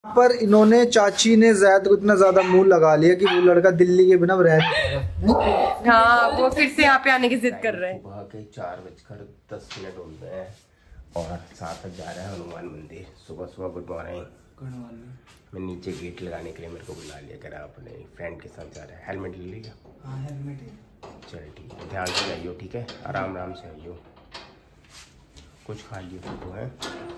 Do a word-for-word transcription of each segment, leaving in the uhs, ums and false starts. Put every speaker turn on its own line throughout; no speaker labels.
पर इन्होंने चाची ने ज़ैद को इतना ज्यादा मुंह लगा लिया कि वो लड़का दिल्ली के बिना रह
हाँ, वो फिर से यहाँ पे आने की जिद कर रहे हैं।
सुबह के चार बजकर दस मिनट हो गए हैं और सात बज जा रहा है हनुमान मंदिर। सुबह सुबह गुड मॉर्निंग। मैं नीचे गेट लगाने के लिए मेरे को बुला लिया, कह रहा अपने फ्रेंड के साथ जा रहा है। हेलमेट ले लिया?
हाँ हेलमेट है।
चल ठीक है, ध्यान से जाइयो, ठीक है, आराम आराम से आइयो, कुछ खा लियो तो है।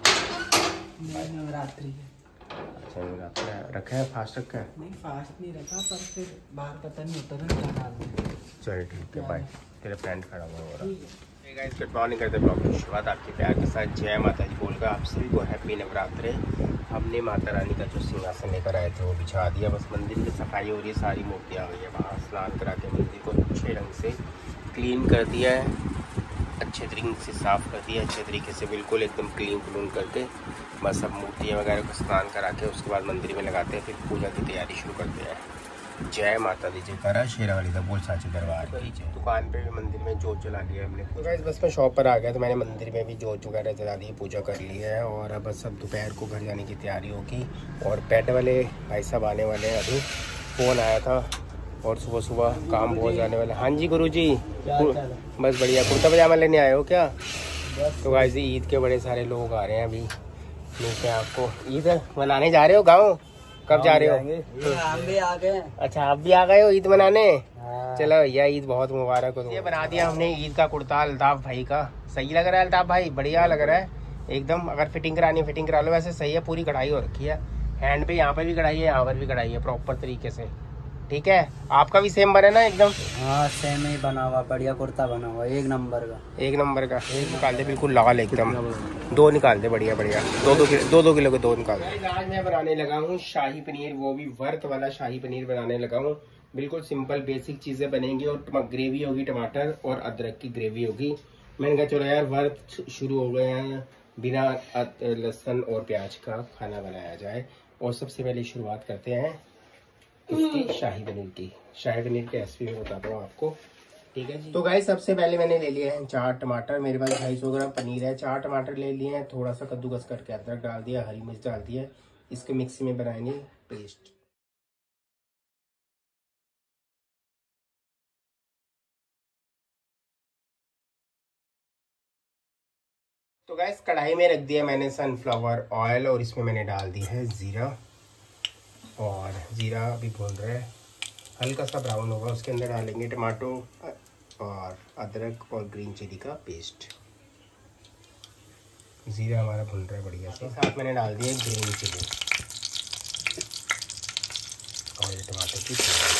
नवरात्रि है।
अच्छा नवरात्रि रखा है, फास्ट रखा है?
नहीं फास्ट नहीं रखा, पर फिर बाहर पता नहीं होता ना क्या डाल दें।
चल ठीक है, बाय। तेरे फ्रेंड खड़ा हुआ हो रहा है। गुड मॉर्निंग करते ब्लॉग की शुरुआत आपके प्यार के साथ जय माता जी बोलकर आप सभी को हैप्पी नवरात्रि। हमने माता रानी का जो सिंहासन लेकर आए थे वो बिछा दिया, बस मंदिर की सफाई हो रही है, सारी मूर्तियाँ हुई है। वहाँ स्नान करा के मंदिर को अच्छे ढंग से क्लीन कर दिया है, अच्छे तरीके से साफ़ कर दिया, अच्छे तरीके से बिल्कुल एकदम क्लीन क्लून करके बस अब मूर्तियाँ वगैरह को स्नान करा के उसके बाद मंदिर में लगाते हैं, फिर पूजा की तैयारी शुरू करते हैं। जय माता दी, जयकारा शेरा वाली का बोल साचे दरबार की जय। दुकान पे भी मंदिर में जोत जला दिया हमने। तो गाइस बस मैं शॉप पर आ गया तो मैंने मंदिर में भी जोत वगैरह जला दी, पूजा कर ली है और अब बस अब दोपहर को घर जाने की तैयारी होगी। और पेट वाले भाई साहब आने वाले हैं, अभी फ़ोन आया था और सुबह सुबह काम बहुत जाने वाला। हाँ जी गुरु जी, बस बढ़िया। कुर्ता पजामा लेने आए हो क्या? तो गाइस ईद के बड़े सारे लोग आ रहे हैं, अभी नीचे आपको ईद मनाने जा रहे हो गाँव? कब जा रहे हो?
हम भी आ गए।
अच्छा आप भी आ गए हो ईद मनाने? चलो भैया ईद बहुत मुबारक हो। ये बना दिया हमने ईद का कुर्ता अल्ताफ भाई का। सही लग रहा है अल्ताफ भाई? बढ़िया लग रहा है एकदम। अगर फिटिंग करानी है फिटिंग करा लो, वैसे सही है, पूरी कढ़ाई हो रखी है। हैंड पे यहाँ पे भी कढ़ाई है, यहाँ पर भी कढ़ाई है प्रॉपर तरीके से, ठीक है। आपका भी सेम बने ना एकदम?
हाँ सेम ही बना हुआ, बढ़िया कुर्ता बना हुआ, एक नंबर का।
एक नंबर का। एक निकाल दे बिल्कुल लाल एकदम, दो निकाल दे बढ़िया बढ़िया, दो दो किलो दो दो किलो के दो निकाल दे। आज मैं बनाने लगा हूँ शाही पनीर, वो भी वर्त वाला शाही पनीर बनाने लगा हूँ। बिल्कुल सिंपल बेसिक चीजें बनेंगी और ग्रेवी होगी, टमाटर और अदरक की ग्रेवी होगी। मैंने कहा चलो यार वर्त शुरू हो गए हैं, बिना लहसुन और प्याज का खाना बनाया जाए। और सबसे पहले शुरुआत करते हैं इसकी शाही पनीर की। शाही पनीर की रेसिपी मैं बताता हूँ आपको, ठीक है जी। तो गाइस सबसे पहले मैंने ले लिया है चार टमाटर, मेरे पास ढाई सौ ग्राम पनीर है। चार टमाटर ले लिए हैं, थोड़ा सा कद्दूकस करके अदरक डाल दिया, हरी मिर्च डाल दिया, इसके मिक्सी में बनाएंगे पेस्ट। तो गाइस कढ़ाई में रख दिया मैंने सनफ्लावर ऑयल और इसमें मैंने डाल दी है जीरा, और जीरा अभी भून रहा है, हल्का सा ब्राउन होगा, उसके अंदर डालेंगे टमाटो और अदरक और ग्रीन चिली का पेस्ट। जीरा हमारा भून रहा है बढ़िया से, साथ मैंने डाल दिया ग्रीन चिली और टमाटर की पेस्ट।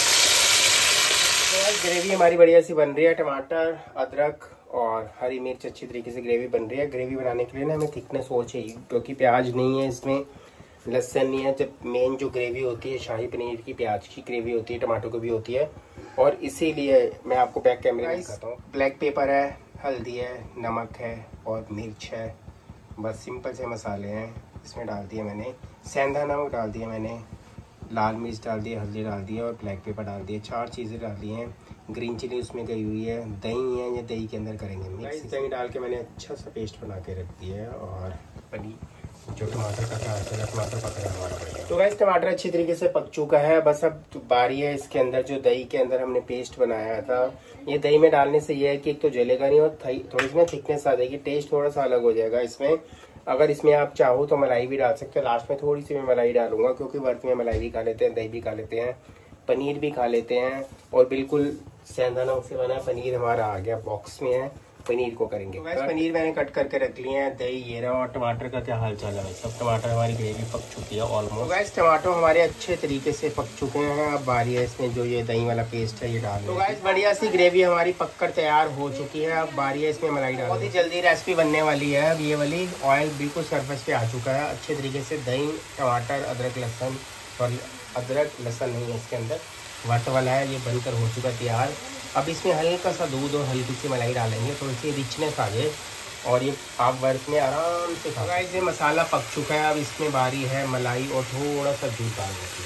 तो ग्रेवी हमारी बढ़िया सी बन रही है, टमाटर अदरक और हरी मिर्च अच्छी तरीके से ग्रेवी बन रही है। ग्रेवी बनाने के लिए ना हमें थिकनेस और चाहिए, क्योंकि प्याज नहीं है इसमें, लहसुन नहीं है। जब मेन जो ग्रेवी होती है शाही पनीर की प्याज की ग्रेवी होती है, टमाटो की भी होती है, और इसीलिए मैं आपको बैक कैमरे में दिखाता हूँ। ब्लैक पेपर है, हल्दी है, नमक है और मिर्च है, बस सिंपल से मसाले हैं। इसमें डाल दिया मैंने सेंधा नमक डाल दिया मैंने, लाल मिर्च डाल दिया, हल्दी डाल दिया और ब्लैक पेपर डाल दिया, चार चीज़ें डाल दी हैं। ग्रीन चिली उसमें गई हुई है, दही है, ये दही के अंदर करेंगे मिक्स। दही डाल के मैंने अच्छा सा पेस्ट बना के रख दिया है। और पनीर जो टमाटर का था, टमाटर पक रहा है हमारा बढ़िया। तो गाइस टमाटर अच्छी तरीके से पक चुका है, बस अब बारी है इसके अंदर जो दही के अंदर हमने पेस्ट बनाया था। ये दही में डालने से ये है कि एक तो जलेगा नहीं और थोड़ी इसमें थिकनेस आ जाएगी, टेस्ट थोड़ा सा अलग हो जाएगा इसमें। अगर इसमें आप चाहो तो मलाई भी डाल सकते हो, लास्ट में थोड़ी सी मैं मलाई डालूंगा, क्योंकि वर्त में मलाई भी खा लेते हैं, दही भी खा लेते हैं, पनीर भी खा लेते हैं। और बिल्कुल सेंधा नमक से बना पनीर हमारा आ गया, बॉक्स में है, पनीर को करेंगे। तो पनीर मैंने कट करके रख लिए हैं, दही ये रहा, और टमाटर का क्या हाल चाल है सब? टमाटर हमारी ग्रेवी पक चुकी है ऑलमोस्ट। तो गाइस टमाटर हमारे अच्छे तरीके से पक चुके हैं, अब बारी है इसमें जो ये दही वाला पेस्ट है ये डाल। तो गाइस बढ़िया सी ग्रेवी हमारी पक कर तैयार हो चुकी है, अब बारी है इसमें मलाई डाल। बहुत ही जल्दी रेसिपी बनने वाली है अब ये वाली। ऑयल बिल्कुल सरफेस पे आ चुका है अच्छे तरीके से, दही टमाटर अदरक लहसुन, और अदरक लहसुन नहीं है इसके अंदर, वर्त वाला है, ये बनकर हो चुका तैयार। अब इसमें हल्का सा दूध और हल्की सी मलाई डालेंगे, थोड़ी सी रिचनेस आ जाए और ये आप वर्त में आराम से खा। गाइस ये मसाला पक चुका है, अब इसमें बारी है मलाई और थोड़ा सा दूध डालने की,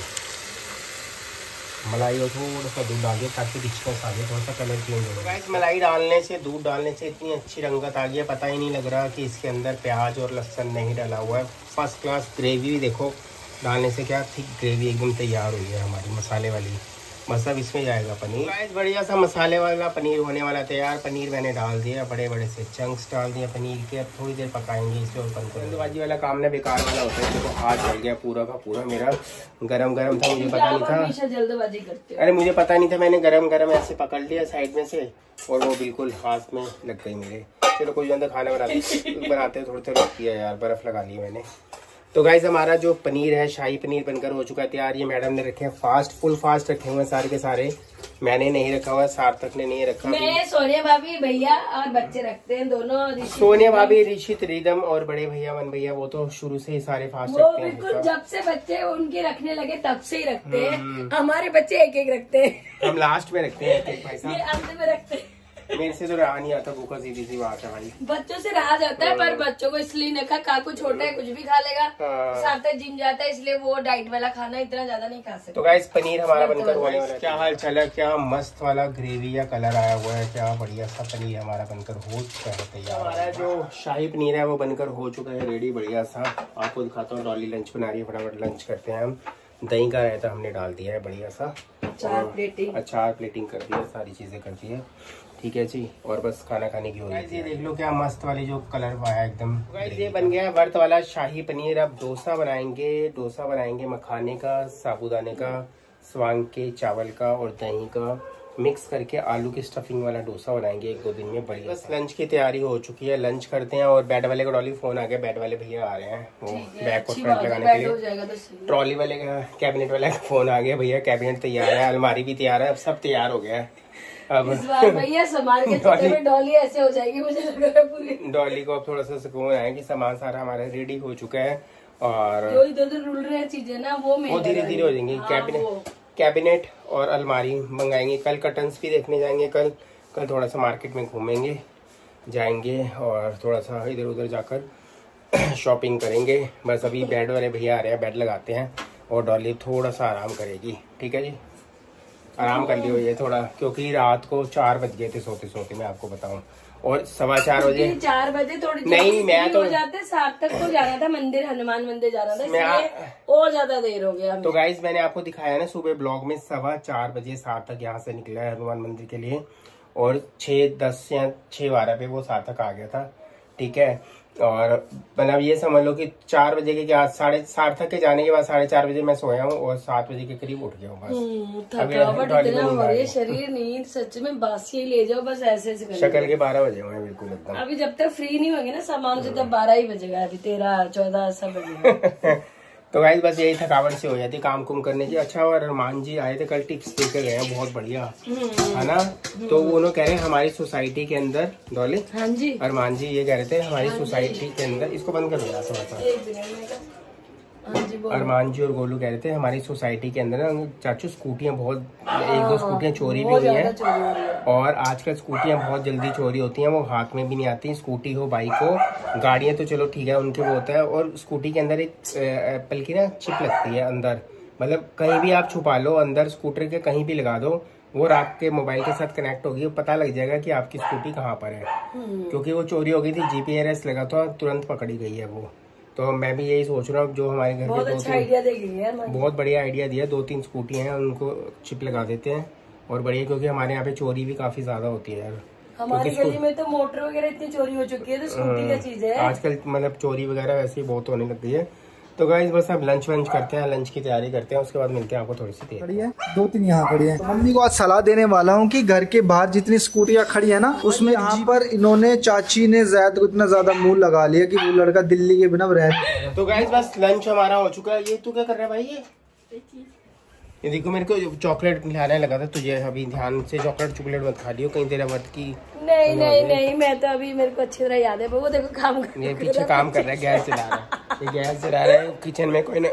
मलाई और थोड़ा सा दूध डालिए ताकि रिचनेस आ जाए, थोड़ा सा कलर चेंज हो। गाइस मलाई डालने से, दूध डालने से इतनी अच्छी रंगत आ गई है, पता ही नहीं लग रहा कि इसके अंदर प्याज और लहसुन नहीं डाला हुआ है। फर्स्ट क्लास ग्रेवी भी देखो डालने से क्या थिक ग्रेवी एकदम तैयार हुई है हमारी मसाले वाली। बस अब इसमें जाएगा पनीर। गाइस बढ़िया सा मसाले वाला पनीर होने वाला तैयार। पनीर मैंने डाल दिया, बड़े बड़े से चंक्स डाल दिया पनीर के। अब थोड़ी देर पकाएंगे इसे और बंद करेंगे। जल्दबाजी वाला काम ना बेकार वाला होता है। देखो हाथ जल गया पूरा का पूरा मेरा। गरम गरम था, मुझे पता नहीं था,
जल्दबाजी करते हो।
अरे मुझे पता नहीं था, मैंने गरम गरम ऐसे पकड़ लिया साइड में से और वो बिल्कुल हाथ में लग गई मेरे। चलो कोई अंदर खाना बनाते बनाते थोड़ी थोड़ी किया यार, बर्फ लगा ली मैंने। तो गाइज हमारा जो पनीर है शाही पनीर बनकर हो चुका है तैयार। ये मैडम ने रखे हैं फास्ट, फुल फास्ट रखे हुए हैं सारे के सारे। मैंने नहीं रखा हुआ, सार्थक ने नहीं रखा।
मैं, सोनिया भाभी, भैया और बच्चे रखते हैं दोनों।
सोनिया भाभी, ऋषित, रिदम और बड़े भैया मन भैया वो तो शुरू से ही सारे फास्ट
वो
रखते हैं।
बिल्कुल जब से बच्चे उनके रखने लगे तब से ही रखते हैं। हमारे बच्चे एक एक रखते हैं।
हम लास्ट में रखते हैं एक भाई साहब,
ये अंत में रखते हैं।
मेरे से तो रहा नहीं आता भूखा, सीधी सी बात है भाई।
बच्चों से रहा जाता है पर बच्चों को इसलिए नहीं खा, काकू छोटा है कुछ भी खा लेगा।
हाँ।
सार्थक जिम जाता है इसलिए वो डाइट वाला खाना इतना ज्यादा नहीं खा सकता।
तो गाइस पनीर हमारा बनकर होने वाला है। क्या हाल चाल है, क्या मस्त वाला ग्रेवी या कलर आया हुआ है, क्या बढ़िया सा पनीर हमारा बनकर हो चुका है तैयार। हमारा जो शाही पनीर है वो बनकर हो चुका है रेडी बढ़िया सा। आपको दिखाता हूँ, डॉली लंच बना रही है, फटाफट लंच करते हैं हम। दही का रायता हमने डाल दिया है बढ़िया सा,
अचार प्लेटिंग
अचार प्लेटिंग कर दिया, सारी चीजें कर दी है, ठीक है जी। और बस खाना खाने की हो रही है। ये देख लो क्या मस्त वाली जो कलर आया एकदम। ये बन गया वर्त वाला शाही पनीर। अब डोसा बनाएंगे, डोसा बनाएंगे मखाने का, साबूदाने का, स्वांग के चावल का और दही का मिक्स करके आलू की स्टफिंग वाला डोसा बनाएंगे एक दो दिन में बढ़िया। बस लंच की तैयारी हो चुकी है, लंच करते हैं। और बेड वाले का डॉली फोन आ गया, बेड वाले भैया आ रहे हैं वो बैग को फ्रंट लगाने के लिए। ट्रॉली वाले का, कैबिनेट वाले का फोन आ गया, भैया कैबिनेट तैयार है, अलमारी भी तैयार है, अब सब तैयार हो गया है। अब
भैया संभाल के चक्कर में डॉली ऐसे हो जाएगी, मुझे लग रहा है पूरी।
डॉली को अब थोड़ा सा सुकून आया कि सामान सारा हमारा रेडी हो चुका है और
जो इधर उधर रुल रहे हैं चीजें ना वो
वो धीरे धीरे हो जाएंगी। कैबिनेट कैबिनेट और अलमारी मंगाएंगे, कल कर्टन्स भी देखने जाएंगे। कल कल थोड़ा सा मार्केट में घूमेंगे जाएंगे और थोड़ा सा इधर उधर जाकर शॉपिंग करेंगे। बस अभी बेड वाले भैया आ रहे हैं, बेड लगाते हैं और डॉली थोड़ा सा आराम करेगी, ठीक है जी। आराम कर लियो ये थोड़ा, क्योंकि रात को चार बज गए थे सोते सोते, मैं आपको बताऊं। और सवा चार बजे
चार बजे थोड़ी
नहीं मैं तो
जाते सार्थक को जाना था मंदिर, हनुमान मंदिर जाना था, इसलिए और ज्यादा देर हो गया।
तो गाइज मैंने आपको दिखाया ना सुबह ब्लॉग में, सवा चार बजे सार्थक यहाँ से निकला है हनुमान मंदिर के लिए और छः दस या छः बारह पे वो सार्थक आ गया था, ठीक है। और मतलब ये समझ लो कि चार बजे के क्या साढ़े सार्थक के जाने के बाद साढ़े चार बजे मैं सोया हूँ और सात बजे के करीब उठ गया हूँ। बस
थकावट इतना हो रही है, शरीर नींद सच में बासी ले जाओ बस ऐसे ऐसे।
शक्ल के बारह बजे हुए बिल्कुल एकदम।
अभी जब तक फ्री नहीं होंगे ना सामान से तब बारह ही बजेगा, अभी तेरह चौदह सब बजेगा।
तो गाइस बस यही थकावट से हो जाती है काम कुम करने की। अच्छा और अरमान जी आए थे कल, टिप्स देकर गए हैं बहुत बढ़िया है ना। तो वो लोग कह रहे हैं हमारी सोसाइटी के अंदर डॉली,
हाँ जी
अरमान जी ये कह रहे थे हमारी सोसाइटी के अंदर, इसको बंद करो यार थोड़ा सा। अरमान जी और गोलू कह रहे थे हमारी सोसाइटी के अंदर ना चाचू स्कूटियाँ बहुत, एक दो स्कूटियाँ चोरी भी हुई हैं और आजकल स्कूटियाँ बहुत जल्दी चोरी होती हैं, वो हाथ में भी नहीं आती। स्कूटी हो बाइक हो, गाड़ियाँ तो चलो ठीक है उनके वो होता है। और स्कूटी के अंदर एक एप्पल की ना चिप लगती है अंदर, मतलब कहीं भी आप छुपा लो अंदर स्कूटर के, कहीं भी लगा दो, वो रात के मोबाइल के साथ कनेक्ट होगी, पता लग जाएगा कि आपकी स्कूटी कहाँ पर है। क्योंकि वो चोरी हो गई थी, जीपीआरएस लगा था, तुरंत पकड़ी गई है वो। तो मैं भी यही सोच रहा हूँ जो हमारे घर
बहुत
के
अच्छा आइडिया दे गई है,
बहुत बढ़िया आइडिया दिया। दो तीन स्कूटी हैं उनको चिप लगा देते हैं और बढ़िया, क्योंकि हमारे यहाँ पे चोरी भी काफी ज्यादा होती है यार।
हमारी गली में तो मोटर वगैरह इतनी चोरी हो चुकी है, तो स्कूटी क्या चीज है
आजकल, मतलब चोरी वगैरह वैसे ही बहुत होने लग गई है। तो गाइस बस अब लंच वंच करते हैं, लंच की तैयारी करते हैं, उसके बाद मिलते हैं आपको थोड़ी सी खड़ी है,
दो तीन यहाँ खड़ी है। तो मम्मी को आज सलाह देने वाला हूँ कि घर के बाहर जितनी स्कूटियाँ खड़ी है ना, उसमें यहाँ पर इन्होंने चाची ने जैद को इतना ज्यादा मुंह लगा लिया कि वो लड़का दिल्ली के बिना रह।
तो गाइस बस लंच हमारा हो चुका है। ये तू क्या कर रहा है भाई? ये ये देखो मेरे को चॉकलेट खिलाने लगा था तुझे, अभी ध्यान से चॉकलेट चॉकलेट मत खा लियो कहीं तेरा वर्त की।
नहीं नहीं नहीं, मैं तो अभी मेरे को अच्छी तरह याद है, वो देखो काम कर
ये पीछे काम कर रहा है, गैस जला रहा है, ये गैस जला रहा है किचन में। कोई ना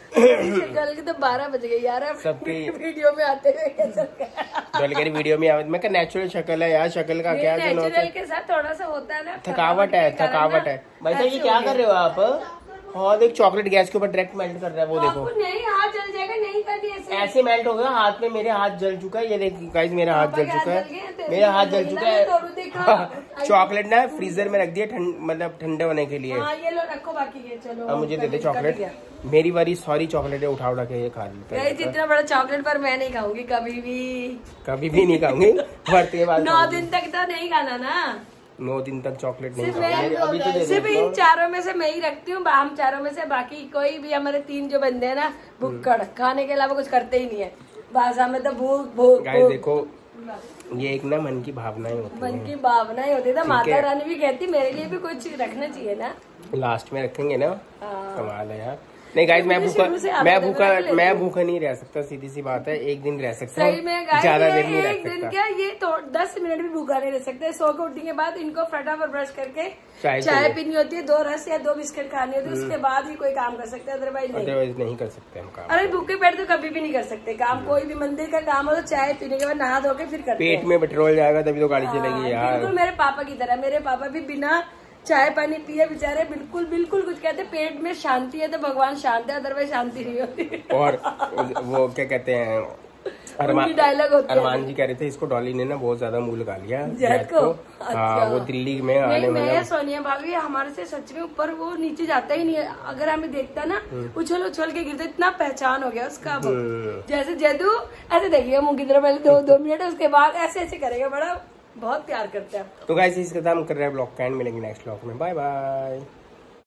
कल के तो बारह बज गए यार,
सबके
वीडियो में आते हुए
डॉली वीडियो में मैं क्या नेचुरल शक्ल है यार, शक्ल का क्या
नेचुरल के साथ थोड़ा सा होता है ना,
थकावट है, थकावट है। भाई साहब ये क्या कर रहे हो आप? हाँ देख चॉकलेट गैस के ऊपर डायरेक्ट मेल्ट कर रहा है वो देखो।
आपको नहीं हाथ जल जाएगा, नहीं करती ऐसे
ऐसे मेल्ट हो गया हाथ में, मेरे हाथ जल चुका है। ये देखिए गाइस मेरा हाथ जल चुका है, मेरा हाथ जल चुका है। चॉकलेट ना फ्रीजर में रख दिया ठंड मतलब ठंडे होने के लिए।
हाँ, ये लो रखो, बाकी ये चलो
अब मुझे दे दे चॉकलेट। मेरी बारी सारी चॉकलेटें उठा उठा के ये खा लेते हैं।
जितना बड़ा चॉकलेट पर मैं नहीं खाऊंगी कभी भी,
कभी भी नहीं खाऊंगी। बढ़ते बाद
नौ दिन तक तो नहीं खाना ना,
नौ दिन तक चॉकलेट नहीं
सिर्फ
खाऊंगी।
मैं
अभी तो दे
सिर्फ
देता
इन
हूँ।
चारों में से मैं ही रखती हूँ, हम चारों में से। बाकी कोई भी हमारे तीन जो बंदे हैं ना, भुक्कड़ खाने के अलावा कुछ करते ही नहीं है। बस हमें तो भूख भूख
गाइस देखो ये एक ना मन की भावनाएं होती
मन
हैं।
की भावनाएं होती है।
ठीक
माता
है।
रानी भी कहती मेरे लिए भी कुछ रखना चाहिए ना।
लास्ट में रखेंगे ना,
हाँ।
कमाल है यार। नहीं गाइस मैं
मुझे
भूखा
शुरू से आदत
मैं
है,
भूखा
मैं भी
मैं
लेती
भूखा नहीं रह सकता, सीधी सी बात है। एक दिन रह सकता
सही में
हूँ,
गाइस,
ज्यादा
ये
देर नहीं रह
एक दिन
सकता।
क्या, ये तो दस मिनट भी भूखा नहीं रह सकते। सो के उठने के बाद इनको फटाफट ब्रश करके
चाय
चाय
चाहिए।
पीनी होती है, दो रस या दो बिस्किट खानी होती है, उसके बाद ही कोई काम कर सकते हैं, अदरवाइज नहीं।
अदरवाइज नहीं कर सकते हम काम।
अरे भूखे पेट तो कभी भी नहीं कर सकते काम। कोई भी मंदिर का काम हो तो चाय पीने के बाद नहा धो के फिर करते
पेट
हैं।
में पेट्रोल जाएगा तभी तो गाड़ी चलेगी
हाँ,
यार।
बिल्कुल मेरे पापा की तरह। मेरे पापा भी बिना चाय पानी पिए बेचारे बिल्कुल बिल्कुल कुछ कहते, पेट में शांति है तो भगवान शांत है, अदरवाइज शांति नहीं होती।
और वो क्या कहते हैं अरमान
डायलॉग होता है।
अरमान जी कह रहे थे इसको डॉली ने ना बहुत ज्यादा मुंह लगा लिया
जैद
जैद
को?
हाँ
अच्छा।
वो दिल्ली में आने
नहीं, मैं
वाला।
सोनिया भाभी हमारे से सच में ऊपर वो नीचे जाता ही नहीं है। अगर हमें देखता ना उछल उछल के गिरता, इतना पहचान हो गया उसका वो।
हम्म।
जैसे जदू ऐसे देखिए मुंह की तरफ पहले दो दो मिनट, उसके बाद ऐसे ऐसे करेगा, बड़ा बहुत प्यार करता है।
तो गाइस इसके साथ हम कर रहे हैं ब्लॉग का एंड, मिलेंगे नेक्स्ट ब्लॉग में। Bye bye.